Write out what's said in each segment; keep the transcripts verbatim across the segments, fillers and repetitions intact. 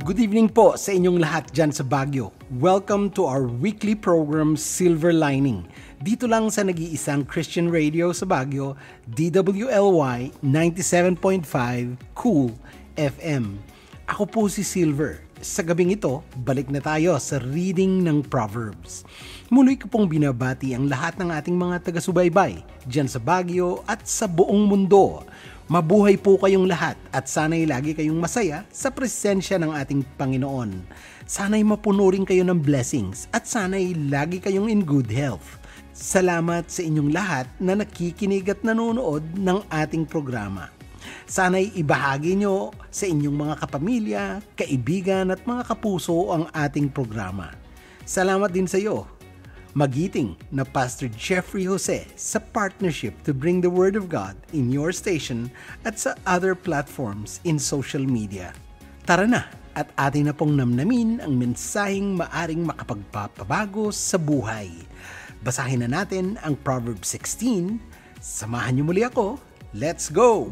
Good evening po sa inyong lahat dyan sa Baguio. Welcome to our weekly program, Silver Lining. Dito lang sa nag-iisang Christian radio sa Baguio, D W L Y ninety-seven point five Cool F M. Ako po si Silver. Sa gabing ito, balik na tayo sa reading ng Proverbs. Muli ko pong binabati ang lahat ng ating mga taga-subaybay dyan sa Baguio at sa buong mundo. Mabuhay po kayong lahat at sana'y lagi kayong masaya sa presensya ng ating Panginoon. Sana'y mapuno rin kayo ng blessings at sana'y lagi kayong in good health. Salamat sa inyong lahat na nakikinig at nanonood ng ating programa. Sana'y ibahagi nyo sa inyong mga kapamilya, kaibigan at mga kapuso ang ating programa. Salamat din sa iyo, magiting na Pastor Jeffrey Jose, sa partnership to bring the Word of God in your station at sa other platforms in social media. Tara na at atin na pong namnamin ang mensaheng maaring makapagpapabago sa buhay. Basahin na natin ang Proverbs sixteen. Samahan niyo muli ako. Let's go!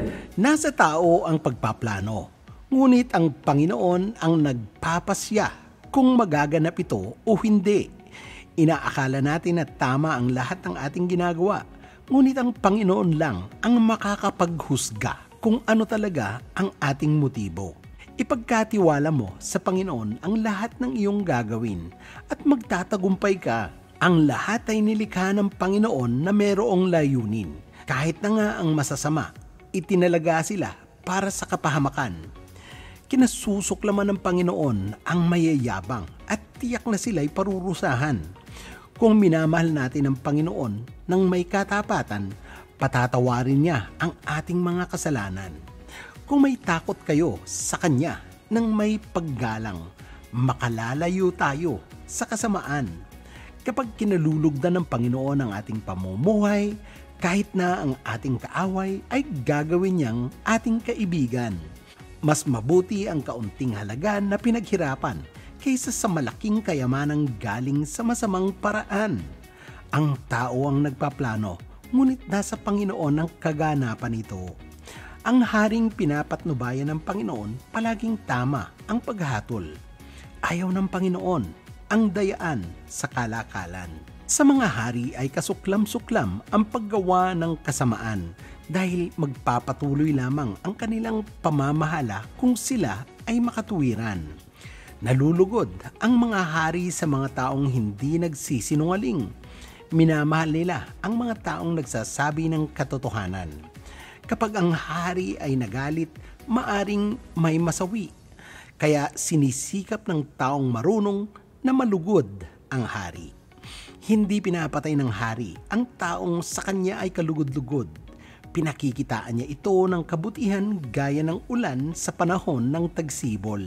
Nasa tao ang pagpaplano, ngunit ang Panginoon ang nagpapasya kung magaganap ito o hindi. Inaakala natin na tama ang lahat ng ating ginagawa, ngunit ang Panginoon lang ang makakapaghusga kung ano talaga ang ating motibo. Ipagkatiwala mo sa Panginoon ang lahat ng iyong gagawin at magtatagumpay ka. Ang lahat ay nilikha ng Panginoon na mayroong layunin. Kahit na nga ang masasama, itinalaga sila para sa kapahamakan. Kinasusuklaman ng Panginoon ang mayayabang at tiyak na sila'y parurusahan. Kung minamahal natin ang Panginoon ng may katapatan, patatawarin niya ang ating mga kasalanan. Kung may takot kayo sa Kanya ng may paggalang, makalalayo tayo sa kasamaan. Kapag kinalulugdan ng Panginoon ang ating pamumuhay, kahit na ang ating kaaway ay gagawin niyang ating kaibigan. Mas mabuti ang kaunting halaga na pinaghirapan kaysa sa malaking kayamanang galing sa masamang paraan. Ang tao ang nagpaplano, ngunit nasa Panginoon ang kaganapan nito. Ang haring pinapatnubayan ng Panginoon, palaging tama ang paghatol. Ayaw ng Panginoon ang dayaan sa kalakalan. Sa mga hari ay kasuklam-suklam ang paggawa ng kasamaan dahil magpapatuloy lamang ang kanilang pamamahala kung sila ay makatuwiran. Nalulugod ang mga hari sa mga taong hindi nagsisinungaling. Minamahal nila ang mga taong nagsasabi ng katotohanan. Kapag ang hari ay nagalit, maaring may masawi. Kaya sinisikap ng taong marunong na malugod ang hari. Hindi pinapatay ng hari ang taong sa kanya ay kalugod-lugod. Pinakikitaan niya ito ng kabutihan gaya ng ulan sa panahon ng tagsibol.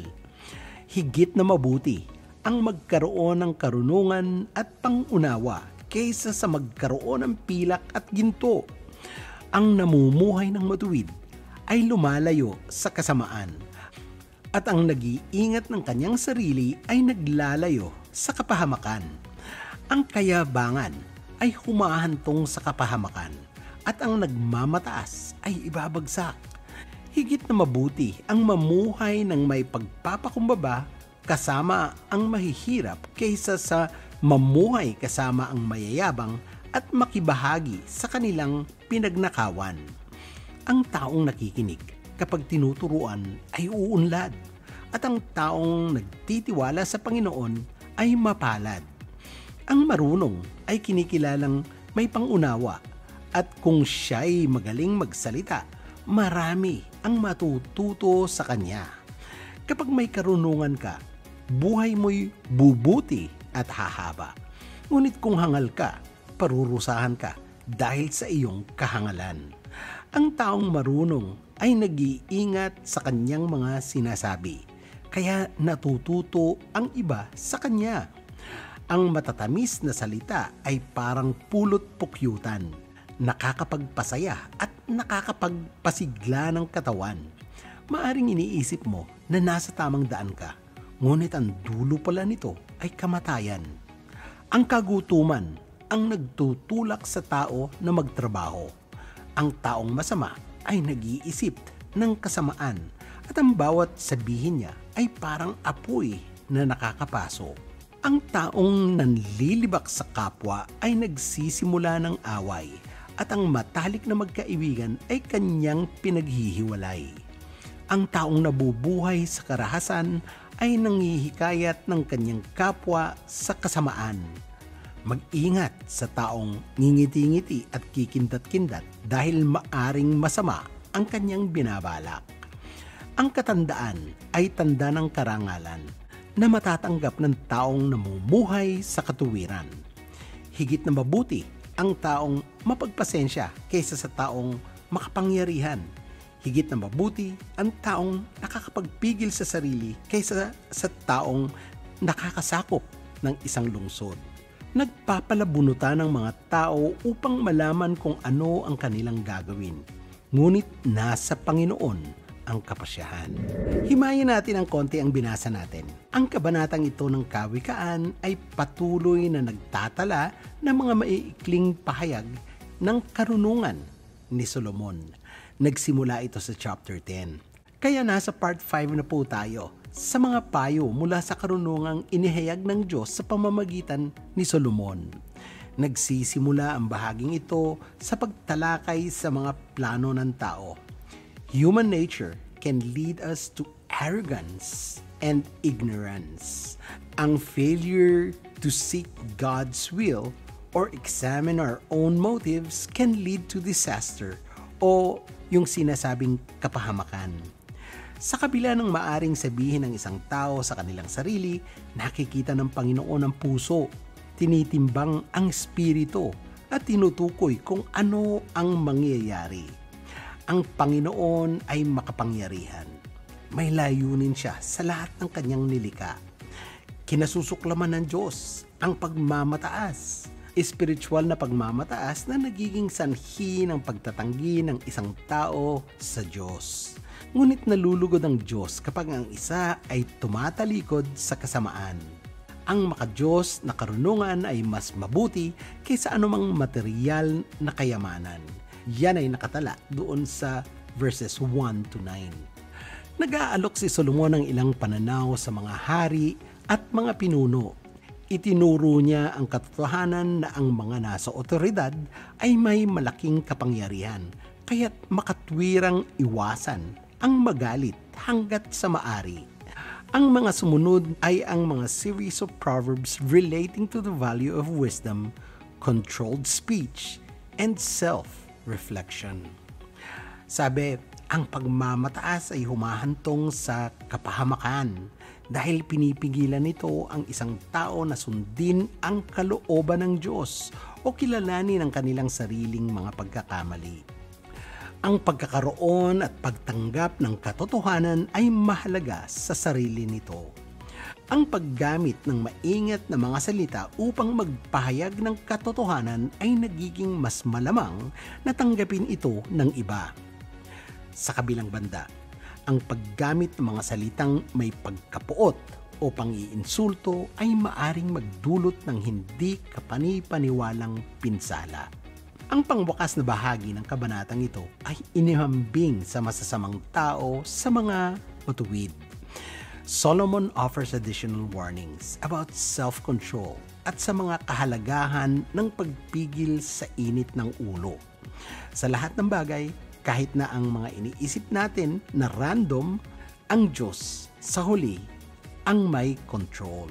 Higit na mabuti ang magkaroon ng karunungan at pangunawa kaysa sa magkaroon ng pilak at ginto. Ang namumuhay ng matuwid ay lumalayo sa kasamaan, at ang nag-iingat ng kanyang sarili ay naglalayo sa kapahamakan. Ang kayabangan ay humahantong sa kapahamakan at ang nagmamataas ay ibabagsak. Higit na mabuti ang mamuhay ng may pagpapakumbaba kasama ang mahihirap kaysa sa mamuhay kasama ang mayayabang at makibahagi sa kanilang pinagnakawan. Ang taong nakikinig kapag tinuturuan ay uunlad at ang taong nagtitiwala sa Panginoon ay mapalad. Ang marunong ay kinikilalang may pangunawa at kung siya'y magaling magsalita, marami ang matututo sa kanya. Kapag may karunungan ka, buhay mo'y bubuti at hahaba. Ngunit kung hangal ka, parurusahan ka dahil sa iyong kahangalan. Ang taong marunong ay nag-iingat sa kanyang mga sinasabi, kaya natututo ang iba sa kanya. Ang matatamis na salita ay parang pulot pukyutan, nakakapagpasaya at nakakapagpasigla ng katawan. Maaring iniisip mo na nasa tamang daan ka, ngunit ang dulo pala nito ay kamatayan. Ang kagutuman ang nagtutulak sa tao na magtrabaho. Ang taong masama ay nag-iisip ng kasamaan at ang bawat sabihin niya ay parang apoy na nakakapasok. Ang taong nanlilibak sa kapwa ay nagsisimula ng away at ang matalik na magkaibigan ay kanyang pinaghihiwalay. Ang taong nabubuhay sa karahasan ay nanghihikayat ng kanyang kapwa sa kasamaan. Mag-ingat sa taong ngingiti-ngiti at kikindat-kindat dahil maaring masama ang kanyang binabalak. Ang katandaan ay tanda ng karangalan na matatanggap ng taong namumuhay sa katuwiran. Higit na mabuti ang taong mapagpasensya kaysa sa taong makapangyarihan. Higit na mabuti ang taong nakakapagpigil sa sarili kaysa sa taong nakakasakop ng isang lungsod. Nagpapalabunutan ng mga tao upang malaman kung ano ang kanilang gagawin. Ngunit nasa Panginoon ang kapasyahan. Himayin natin ang konti ang binasa natin. Ang kabanatang ito ng Kawikaan ay patuloy na nagtatala ng mga maiikling pahayag ng karunungan ni Solomon. Nagsimula ito sa chapter ten. Kaya nasa part five na po tayo sa mga payo mula sa karunungang inihayag ng Diyos sa pamamagitan ni Solomon. Nagsisimula ang bahaging ito sa pagtalakay sa mga plano ng tao. Human nature can lead us to arrogance and ignorance. Ang failure to seek God's will or examine our own motives can lead to disaster o yung sinasabing kapahamakan. Sa kabila ng maaring sabihin ng isang tao sa kanilang sarili, nakikita ng Panginoon ang puso, tinitimbang ang espiritu at tinutukoy kung ano ang mangyayari. Ang Panginoon ay makapangyarihan. May layunin siya sa lahat ng kanyang nilikha. Kinasusuklaman ng Diyos ang pagmamataas. Espiritual na pagmamataas na nagiging sanhi ng pagtatanggi ng isang tao sa Diyos. Ngunit nalulugod ang Diyos kapag ang isa ay tumatalikod sa kasamaan. Ang makadiyos na karunungan ay mas mabuti kaysa anumang material na kayamanan. Yan ay nakatala doon sa verses one to nine. Nag-aalok si Solomon ng ilang pananaw sa mga hari at mga pinuno. Itinuro niya ang katotohanan na ang mga nasa otoridad ay may malaking kapangyarihan, kaya't makatwirang iwasan ang magalit hanggat sa maari. Ang mga sumunod ay ang mga series of proverbs relating to the value of wisdom, controlled speech, and self-reflection. Sabi, ang pagmamataas ay humahantong sa kapahamakan dahil pinipigilan nito ang isang tao na sundin ang kalooban ng Diyos o kilalanin ang kanilang sariling mga pagkakamali. Ang pagkakaroon at pagtanggap ng katotohanan ay mahalaga sa sarili nito. Ang paggamit ng maingat na mga salita upang magpahayag ng katotohanan ay nagiging mas malamang na tanggapin ito ng iba. Sa kabilang banda, ang paggamit ng mga salitang may pagkapuot o pang-iinsulto ay maaring magdulot ng hindi kapani-paniwalang pinsala. Ang pangwakas na bahagi ng kabanatang ito ay inihambing sa masasamang tao sa mga matuwid. Solomon offers additional warnings about self-control at sa mga kahalagahan ng pagpigil sa init ng ulo. Sa lahat ng bagay, kahit na ang mga iniisip natin na random, ang Diyos sa huli ang may control.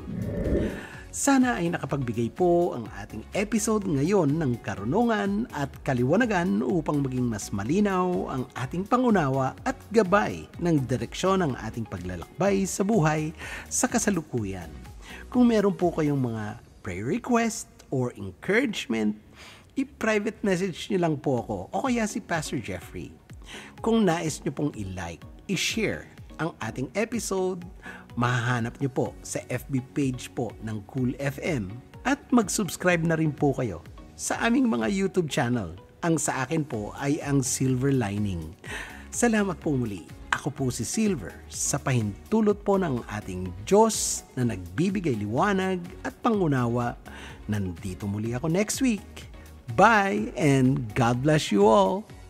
Sana ay nakapagbigay po ang ating episode ngayon ng karunungan at kaliwanagan upang maging mas malinaw ang ating pangunawa at gabay ng direksyon ng ating paglalakbay sa buhay sa kasalukuyan. Kung meron po kayong mga prayer request or encouragement, i-private message nyo lang po ako o kaya si Pastor Jeffrey. Kung nais nyo pong i-like, i-share ang ating episode, mahahanap nyo po sa F B page po ng Cool F M at mag-subscribe na rin po kayo sa aming mga YouTube channel. Ang sa akin po ay ang Silver Lining. Salamat po muli. Ako po si Silver sa pahintulot po ng ating Diyos na nagbibigay liwanag at pangunawa. Nandito muli ako next week. Bye and God bless you all.